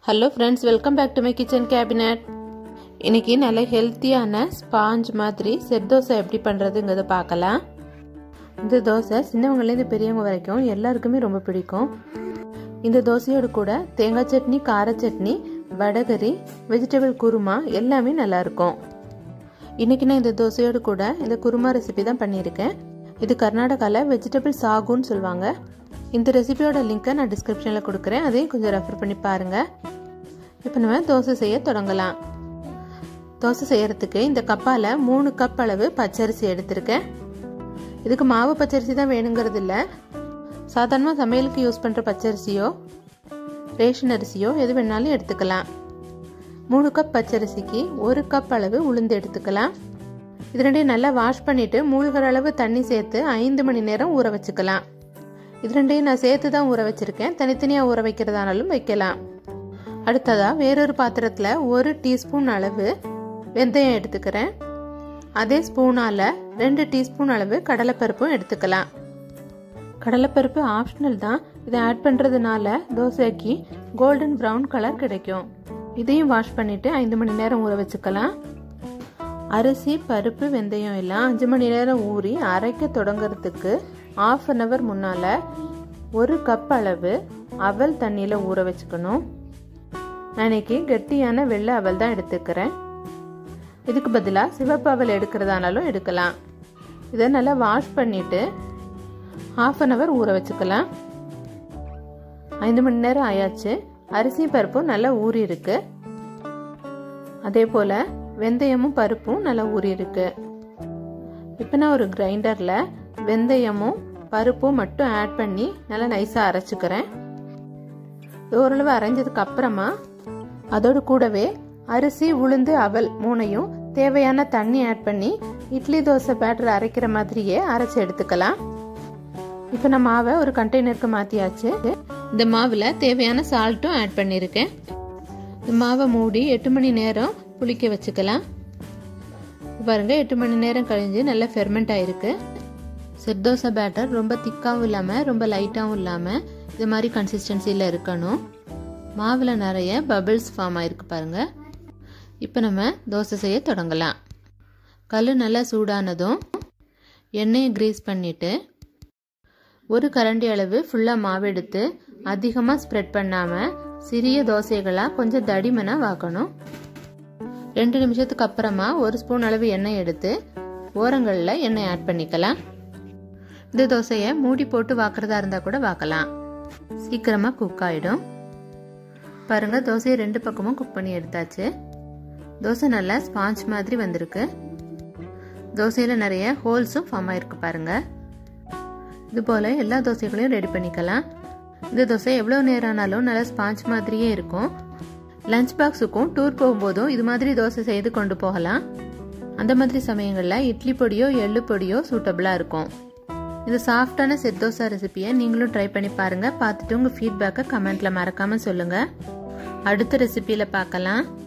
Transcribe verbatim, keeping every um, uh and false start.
Hello friends, welcome back to my kitchen cabinet. இன்னைக்கு நல்ல ஹெல்த்தியான ஸ்பாஞ்ச் மாதிரி செட் தோசை எப்படி பண்றதுங்கறத பார்க்கலாம். இந்த தோசை சின்னவங்கல இருந்து பெரியவங்க வரைக்கும் எல்லாருக்குமே ரொம்ப பிடிக்கும். இந்த தோசையோட கூட தேங்காய் சட்னி, கார சட்னி, வடகரி, வெஜிடபிள் குருமா எல்லாமே நல்லா இருக்கும். இன்னைக்கு நான் இந்த தோசையோட கூட இந்த குருமா ரெசிபி தான் பண்ணியிருக்கேன். இது கர்நாடகால வெஜிடபிள் சாகுன்னு சொல்வாங்க. இந்த ரெசிபியோட லிங்கை நான் டிஸ்கிரிப்ஷன்ல கொடுக்கிறேன். அதையும் கொஞ்சம் ரெஃபர் பண்ணி பாருங்க. இப்போ நம்ம தோசை செய்ய தொடங்கலாம். தோசை செய்யறதுக்கு இந்த கப்பால மூணு கப் அளவு பச்சரிசி எடுத்திருக்கேன். இதுக்கு மாவு பச்சரிசி தான் வேணுங்கிறது இல்லை. சாதாரணமாக சமையலுக்கு யூஸ் பண்ணுற பச்சரிசியோ ரேஷன் அரிசியோ எது வேணாலும் எடுத்துக்கலாம். மூணு கப் பச்சரிசிக்கு ஒரு கப் அளவு உளுந்து எடுத்துக்கலாம். இது ரெண்டையும் நல்லா வாஷ் பண்ணிட்டு மூழ்கிற அளவு தண்ணி சேர்த்து ஐந்து மணி நேரம் ஊற வச்சுக்கலாம். இது ரெண்டையும் நான் சேர்த்து தான் ஊற வச்சிருக்கேன். தனித்தனியாக ஊற வைக்கிறதானாலும் வைக்கலாம். அடுத்ததா வேறொரு பாத்திரத்தில் ஒரு டீஸ்பூன் அளவு வெந்தயம் எடுத்துக்கிறேன். அதே ஸ்பூனால ரெண்டு டீஸ்பூன் அளவு கடலைப்பருப்பும் எடுத்துக்கலாம். கடலைப்பருப்பு ஆப்ஷனல் தான். இதை ஆட் பண்ணுறதுனால தோசைக்கு கோல்டன் ப்ரௌன் கலர் கிடைக்கும். இதையும் வாஷ் பண்ணிட்டு ஐந்து மணி நேரம் ஊற வச்சுக்கலாம். அரிசி, பருப்பு, வெந்தயம் எல்லாம் அஞ்சு மணி நேரம் ஊறி அரைக்க தொடங்கிறதுக்கு ஆஃப் அன் அவர் முன்னால ஒரு கப் அளவு அவல் தண்ணியில் ஊற வச்சுக்கணும். நான் இன்னைக்கு கெட்டியான வெள்ளை அவல் தான் எடுத்துக்கிறேன். இதுக்கு பதிலாக சிவப்பு அவல் எடுக்கிறதானாலும் எடுக்கலாம். இதை நல்லா வாஷ் பண்ணிட்டு ஹாஃப் அன் அவர் ஊற வச்சுக்கலாம். ஐந்து மணி நேரம் ஆயாச்சு. அரிசி பருப்பும் நல்லா ஊறி இருக்கு. அதே போல வெந்தயமும் பருப்பும் நல்லா ஊறி இருக்கு. இப்போ நான் ஒரு கிரைண்டர்ல வெந்தயமும் பருப்பும் மட்டும் ஆட் பண்ணி நல்லா நைஸா அரைச்சுக்கிறேன். ஓரளவு அரைஞ்சதுக்கு அப்புறமா அதோடு கூடவே அரிசி, உளுந்து, அவல் மூணையும் தேவையான தண்ணி ஆட் பண்ணி இட்லி தோசை பேட்டர் அரைக்கிற மாதிரியே அரைச்சு எடுத்துக்கலாம். இப்போ நான் மாவை ஒரு கண்டெய்னருக்கு மாத்தியாச்சு. இந்த மாவுல தேவையான சால்ட்டும் ஆட் பண்ணியிருக்கேன். இந்த மாவை மூடி எட்டு மணி நேரம் புளிக்க வச்சுக்கலாம். பாருங்க, எட்டு மணி நேரம் கழிஞ்சு நல்லா ஃபெர்மெண்ட் ஆயிருக்கு. செட் தோசை பேட்டர் ரொம்ப திக்காவும் இல்லாம ரொம்ப லைட்டாவும் இல்லாம இது மாதிரி கன்சிஸ்டன்சில இருக்கணும். மாவுல நிறைய பபிள்ஸ் ஃபார்ம் ஆயிருக்கு பாருங்க. இப்போ நம்ம தோசை செய்ய தொடங்கலாம். கல் நல்லா சூடானதும் எண்ணெயை கிரீஸ் பண்ணிட்டு ஒரு கரண்டி அளவு ஃபுல்லா மாவு எடுத்து அதிகமா ஸ்ப்ரெட் பண்ணாம சிறிய தோசைகளா கொஞ்சம் தடிமனா வாக்கணும். ரெண்டு நிமிஷத்துக்கு அப்புறமா ஒரு ஸ்பூன் அளவு எண்ணெய் எடுத்து ஓரங்கள்ல எண்ணெய் ஆட் பண்ணிக்கலாம். இந்த தோசையை மூடி போட்டு வாக்குறதா இருந்தா கூட வாக்கலாம். சீக்கிரமா குக் ஆயிடும். பாருங்க, தோசையை ரெண்டு பக்கமும் குக் பண்ணி எடுத்தாச்சு. தோசை நல்லா ஸ்பாஞ்ச் மாதிரி வந்திருக்கு. தோசையில நிறைய ஹோல்ஸும் ஃபார்ம் ஆயிருக்கு பாருங்க. இது போல எல்லா தோசைகளையும் ரெடி பண்ணிக்கலாம். இந்த தோசை எவ்வளவு நேரம் ஆனாலும் நல்லா ஸ்பாஞ்ச் மாதிரியே இருக்கும். லஞ்ச் பாக்ஸுக்கும் டூர் போகும்போதும் இது மாதிரி தோசை செய்து கொண்டு போகலாம். அந்த மாதிரி சமயங்கள்ல இட்லி பொடியோ எள்ளு பொடியோ சூட்டபிளா இருக்கும். இந்த சாஃப்டான செட் தோசை ரெசிபியை நீங்களும் ட்ரை பண்ணி பாருங்க. பார்த்துட்டு உங்க ஃபீட்பேக்கை கமெண்ட்ல மறக்காம சொல்லுங்க. அடுத்த ரெசிபியில பார்க்கலாம்.